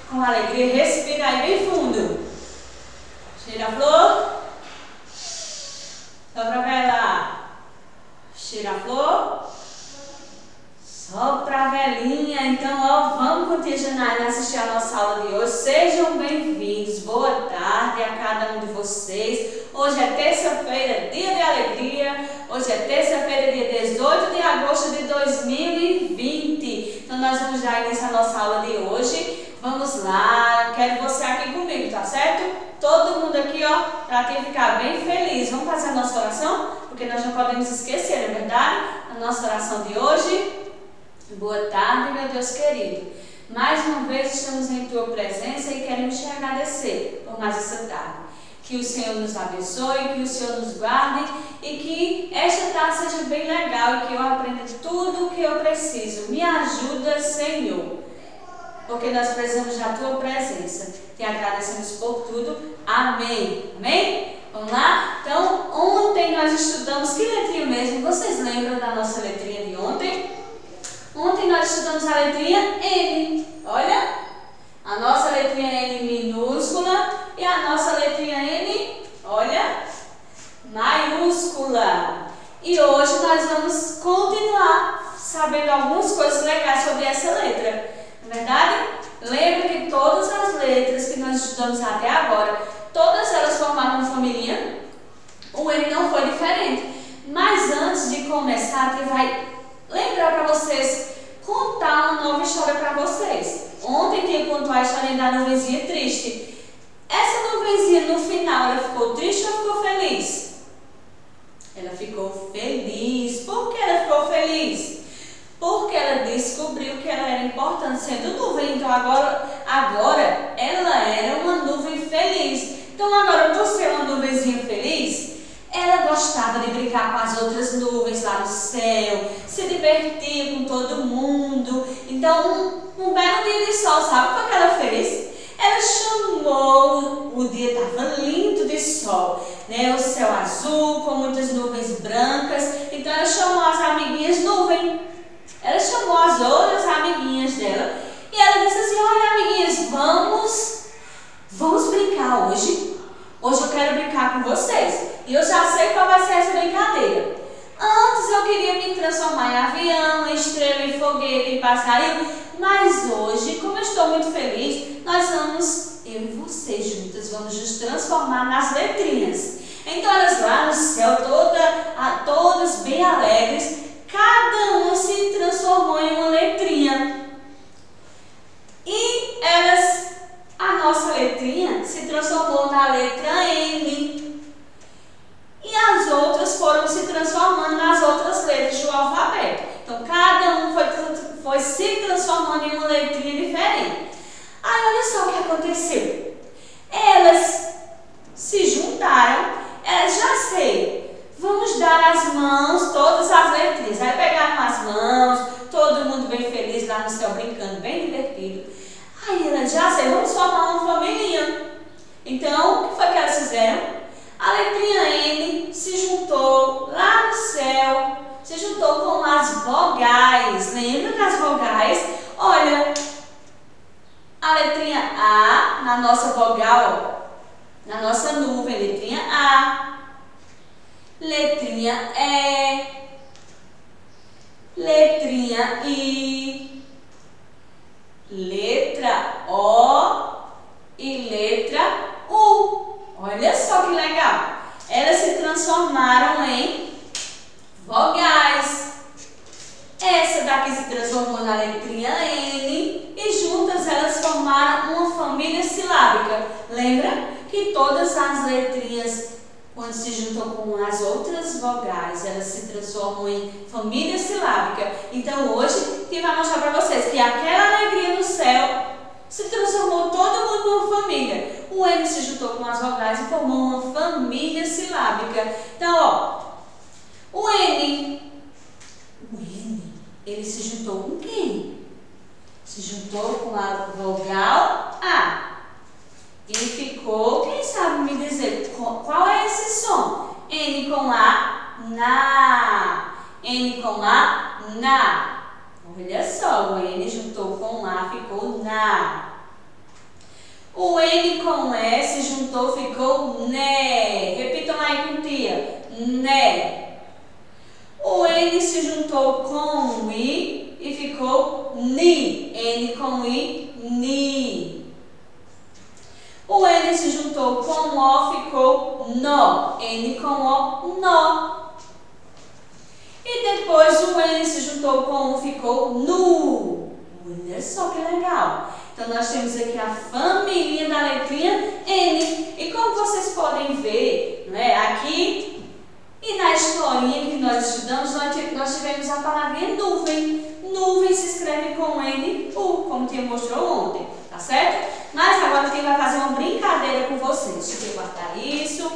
com alegria. Respira aí bem fundo. Cheira a flor. Sopra a vela. Cheira a flor. Sopra a velinha. Então, ó, vamos curtir, Janaína, assistir a nossa aula de hoje. Sejam bem-vindos. Boa tarde a cada um de vocês. Hoje é terça-feira, dia de alegria. Hoje é terça-feira, dia 18 de agosto de 2020. Então, nós vamos dar início à nossa aula de hoje. Vamos lá. Quero você aqui comigo, tá certo? Todo mundo aqui, ó, para te ficar bem feliz. Vamos fazer a nossa oração? Porque nós não podemos esquecer, não é verdade? A nossa oração de hoje. Boa tarde, meu Deus querido. Mais uma vez estamos em Tua presença e queremos Te agradecer por mais essa tarde. Que o Senhor nos abençoe, que o Senhor nos guarde e que esta tarde seja bem legal e que eu aprenda tudo o que eu preciso. Me ajuda, Senhor, porque nós precisamos da Tua presença. Te agradecemos por tudo. Amém. Amém? Vamos lá? Então, ontem nós estudamos que letrinha mesmo? Vocês lembram da nossa letrinha de ontem? Ontem nós estudamos a letrinha N. Olha, a nossa letrinha N minúscula e a nossa letrinha N, olha, maiúscula. E hoje nós vamos continuar sabendo algumas coisas legais sobre essa letra. Não é verdade? Lembra que todas as letras que nós estudamos até agora, todas elas formaram uma família? O N não foi diferente. Mas antes de começar, que vai lembrar para vocês, contar uma nova história para vocês. Ontem quem contou a história da nuvenzinha triste. Essa nuvenzinha no final, ela ficou triste ou ficou feliz? Ela ficou feliz. Por que ela ficou feliz? Porque ela descobriu que ela era importante sendo nuvem. Então agora ela era uma nuvem feliz. Então agora você é uma nuvenzinha feliz? Ela gostava de brincar com as outras nuvens lá no céu, se divertia com todo mundo. Então, um belo dia de sol, sabe o que ela fez? Ela chamou, o dia estava lindo de sol, né? O céu azul, com muitas nuvens brancas. Então, ela chamou as amiguinhas nuvem. Ela chamou as outras amiguinhas dela e ela disse assim: olha, amiguinhas, vamos brincar hoje. Hoje eu quero brincar com vocês. E eu já sei qual vai ser essa brincadeira. Antes eu queria me transformar em avião, em estrela, em foguete, em passarinho. Mas hoje, como eu estou muito feliz, nós vamos, eu e vocês juntas, vamos nos transformar nas letrinhas. Então elas lá no céu, todas bem alegres, cada uma se transformou em uma letrinha. E a nossa letrinha se transformou na letra N. E as outras foram se transformando nas outras letras do alfabeto. Então, cada um foi se transformando em uma letrinha diferente. Aí, olha só o que aconteceu. Elas se juntaram. Já sei, vamos dar as mãos, todas as letrinhas. Aí pegaram as mãos, todo mundo bem feliz lá no céu, brincando, bem divertido. Aí, elas já sei, vamos formar uma família. Então, o que foi que elas fizeram? A letrinha N se juntou lá no céu, se juntou com as vogais. Lembra das vogais? Olha, a letrinha A na nossa vogal, ó, na nossa nuvem, letrinha A, letrinha E, letrinha I, letra O e letra U. Olha só que legal. Elas se transformaram em vogais. Essa daqui se transformou na letrinha N e juntas elas formaram uma família silábica. Lembra que todas as letrinhas, quando se juntam com as outras vogais, elas se transformam em família silábica. Então hoje quem vai mostrar para vocês que aquela alegria no céu se transformou todo mundo numa família. O N se juntou com as vogais e formou uma família silábica. Então, ó, o N, ele se juntou com quem? Se juntou com a vogal A. E ficou, quem sabe me dizer, qual é esse som? N com A, na. N com A, na. Olha só, o N juntou com A, ficou na. N com S juntou, ficou né. Repitam aí com tia. Né. O N se juntou com I e ficou ni. N com I, ni. O N se juntou com O, ficou nó. N com O, nó. E depois o N se juntou com U, ficou nu. Olha só que legal. Então, nós temos aqui a família da letrinha N. E como vocês podem ver, né, aqui e na historinha que nós estudamos, nós tivemos a palavrinha nuvem. Nuvem se escreve com N, U, como a tia mostrou ontem, tá certo? Mas agora quem vai fazer uma brincadeira com vocês. Deixa eu guardar isso.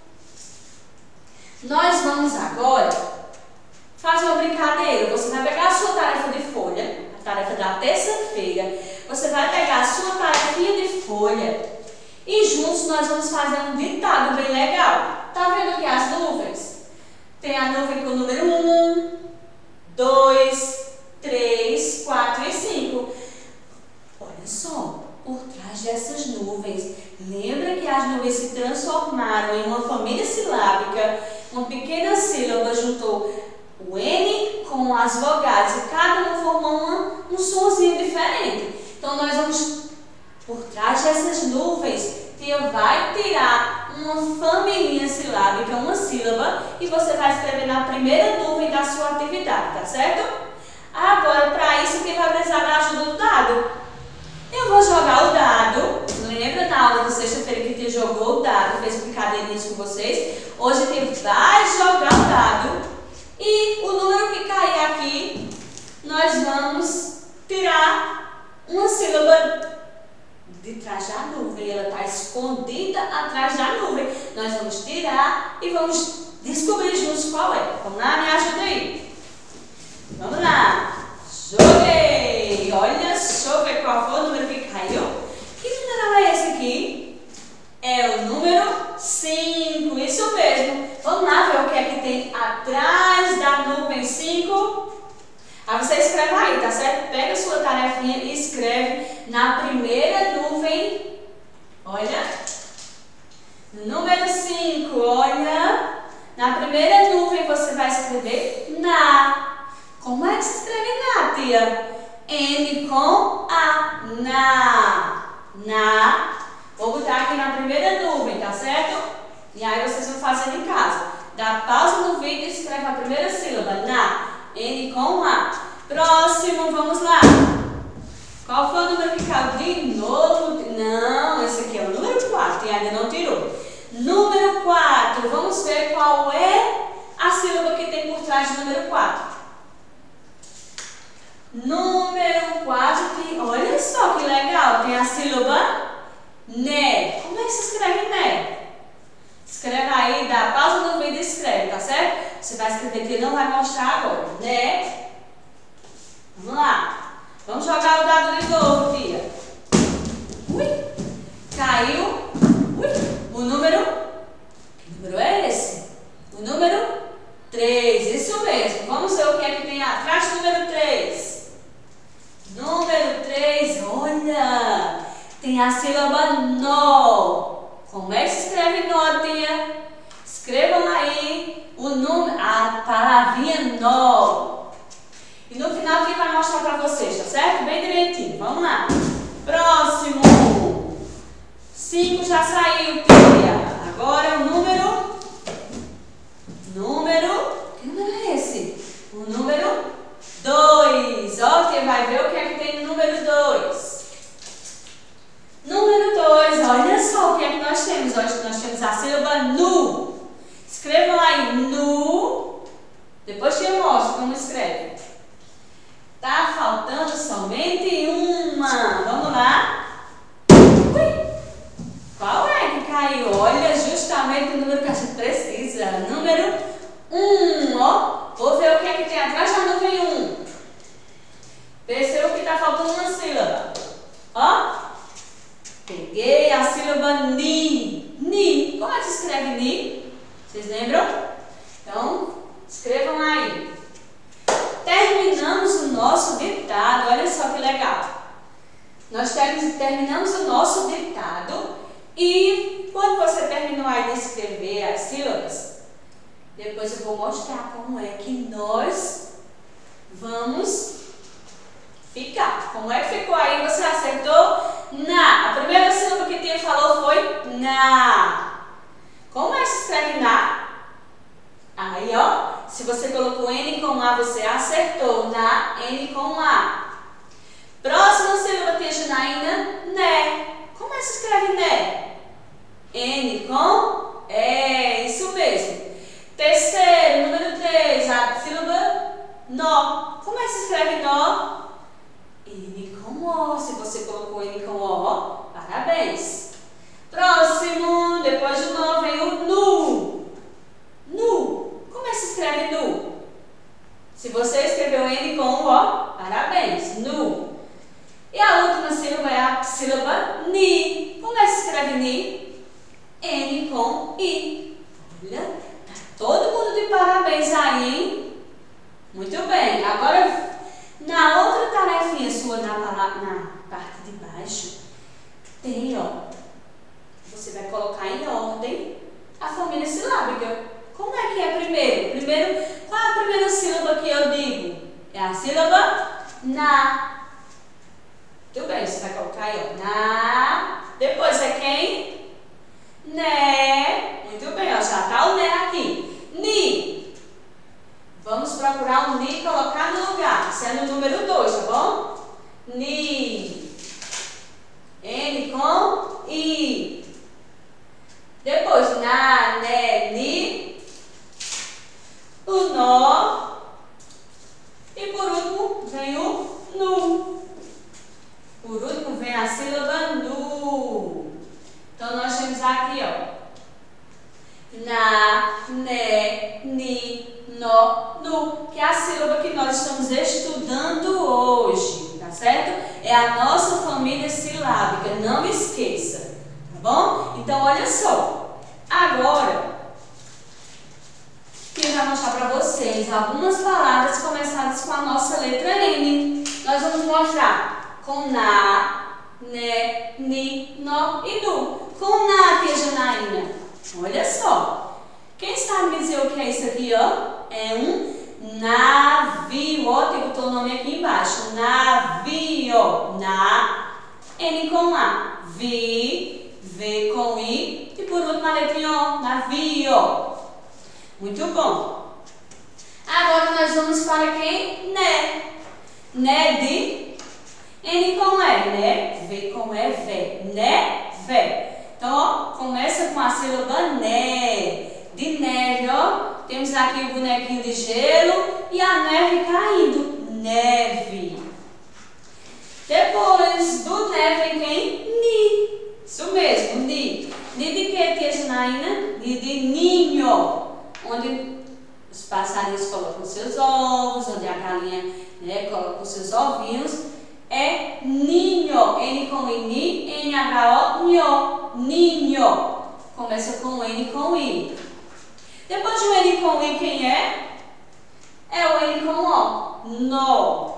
Nós vamos agora fazer uma brincadeira. Você vai pegar a sua tarefa de folha, a tarefa da terça-feira. Você vai pegar a sua tarefinha de folha e juntos nós vamos fazer um ditado bem legal. Tá vendo aqui as nuvens? Tem a nuvem com o número 1, 2, 3, 4 e 5. Olha só, por trás dessas nuvens, lembra que as nuvens se transformaram em uma família silábica. Uma pequena sílaba juntou o N com as vogais e cada uma formou um sonzinho diferente. Então, nós vamos, por trás dessas nuvens, tia vai tirar uma família silábica, uma sílaba, e você vai escrever na primeira nuvem da sua atividade, tá certo? Agora, para isso, quem vai precisar da ajuda do dado? Eu vou jogar o dado. Lembra na aula de sexta-feira que tia jogou o dado, fez brincadeirinhas com vocês? Hoje a tia vai jogar o dado. E o número que cair aqui, nós vamos tirar uma sílaba de trás da nuvem. Ela está escondida atrás da nuvem. Nós vamos tirar e vamos descobrir juntos qual é. Vamos lá, me ajuda aí. Vamos lá. Joguei. Olha, deixa eu ver qual foi o número que caiu. Que número é esse aqui? É o número 5, isso mesmo. Vamos lá ver o que é que tem atrás da nuvem 5. Aí você escreve aí, tá certo? Pega a sua tarefinha e escreve na primeira nuvem. Olha. Número 5, olha. Na primeira nuvem você vai escrever na. Como é que se escreve na, tia? N com A. Na. Na. Vou botar aqui na primeira nuvem, tá certo? E aí vocês vão fazendo em casa. Dá pausa no vídeo e escreve a primeira sílaba. Na. N com A. Próximo, vamos lá. Qual foi o número que caiu de novo? Não, esse aqui é o número 4 e ainda não tirou. Número 4. Vamos ver qual é a sílaba que tem por trás do número 4. Número 4, olha só que legal. Tem a sílaba né. Como é que se escreve né? Escreve aí, dá pausa no vídeo e escreve, tá certo? Você vai escrever que não vai mostrar agora, né? Vamos lá. Vamos jogar o dado de novo, tia. Ui, caiu. Ui, o número. Que número é esse? O número 3, isso mesmo. Vamos ver o que é que tem atrás do número 3. Número 3, olha. Tem a sílaba nó. Como é que se escreve nó, tia? Escrevam aí o número, a palavrinha nó. E no final quem vai mostrar para vocês, tá certo? Bem direitinho. Vamos lá. Próximo. 5 já saiu, tia. Agora o número. Que número é esse? O número 2. Ó, tia vai ver o que é que tem no número 2. Número 2, olha só o que é que nós temos. Nós temos a sílaba nu. Escrevam aí, nu. Depois eu mostro como escreve. Tá faltando somente uma. Vamos lá. Ui. Qual é que caiu? Olha, justamente o número que a gente precisa. Número 1. Ó, vou ver o que é que tem atrás da nuvem 1. Percebeu que tá faltando uma sílaba. Ó. Peguei a sílaba ni. Ni. Como é que se escreve ni? Vocês lembram? Então, escrevam aí. Terminamos o nosso ditado. Olha só que legal. Nós terminamos o nosso ditado E quando você terminou aí de escrever as sílabas, depois eu vou mostrar como é que nós vamos ficar. Como é que ficou aí? Você acertou? Na. A primeira sílaba que Tia falou foi na. Como é que se escreve na? Aí, ó, se você colocou N com A, você acertou. Na, N com A. Próxima sílaba, Tia Janaína, né. Como é que se escreve né? N com E, isso mesmo. Terceiro, número 3, a sílaba nó. Como é que se escreve nó? N com O. Se você colocou N com O, parabéns. Próximo, depois do nó vem o nu. Nu. Como é que se escreve nu? Se você escreveu N com O, parabéns. Nu. E a última sílaba é a sílaba ni. Como é que se escreve ni? N com I. Olha, tá todo mundo de parabéns aí, hein? Muito bem. Agora, na outra tarefinha sua, na parte de baixo, tem, ó, você vai colocar em ordem a família silábica. Como é que é primeiro? Qual é a primeira sílaba que eu digo? É a sílaba na. Muito bem, você vai colocar aí, ó, na. Depois é quem? Né. Muito bem, ó, já tá o né aqui. Ni. Vamos procurar um ni e colocar no lugar. Isso é no número 2, tá bom? Ni. N com I. Depois, na, né, ni. O nó. E por último, vem o nu. Por último, vem a sílaba nu. Então, nós temos aqui, ó. Na, né, ni, nó, nu. Que é a sílaba que nós estamos estudando hoje, tá certo? É a nossa família silábica, não esqueça, tá bom? Então, olha só. Agora, eu vou mostrar para vocês algumas palavras começadas com a nossa letra N. Nós vamos mostrar com na, né, ni, nó e nu. Com na, Tia Janaína. Olha só. Quem sabe me dizer o que é isso aqui, ó? É um navio. Ó, tem o nome aqui embaixo. Navio. Na, N com A. Vi, V com I. E por último a letrinha O. Navio. Muito bom. Agora nós vamos para quem? Né. Né de N com E, né? V com E, V. Né, V. Então, ó, começa com a sílaba né. De neve, ó. Temos aqui o bonequinho de gelo e a neve caindo. Neve. Depois do neve vem quem? Ni. Isso mesmo, ni. Ni de que, Tia Janaína? Ni de ninho. Onde os passarinhos colocam seus ovos, onde a galinha, né, coloca os seus ovinhos. É ninho. N com I, ni, N-H-O, nho. Ninho. Começa com N com I. Depois do N com I, quem é? É o N com O. Nó.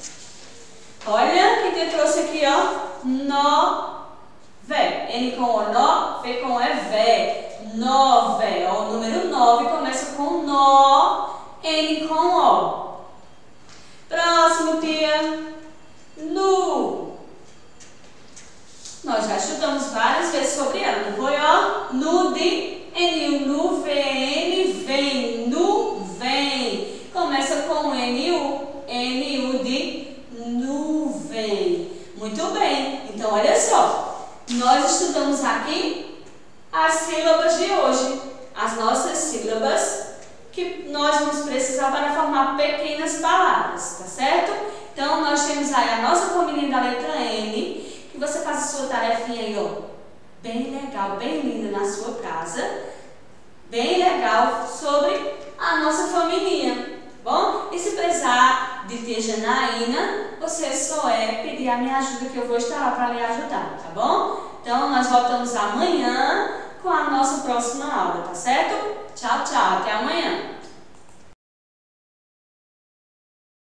Olha que te trouxe aqui, ó. Nó, vé. N com O, nó. V com E, vé. Nove. Ó, o número 9 começa com nó. N com O. Próximo, tia. Nu. Nós já estudamos várias vezes sobre ela, não foi, ó? Nu de N, nu, VN, vem. Nu, vem. Começa com NU. NU de nuvem. Muito bem. Então, olha só. Nós estudamos aqui as sílabas de hoje. As nossas sílabas que nós vamos precisar para formar pequenas palavras, tá certo? Então, nós temos aí a nossa família da letra N, que você faz a sua tarefinha aí, ó, bem legal, bem linda na sua casa, bem legal sobre a nossa família, bom? E se precisar de Tia Janaína, você só pedir a minha ajuda que eu vou estar lá para lhe ajudar, tá bom? Então, nós voltamos amanhã com a nossa próxima aula, tá certo?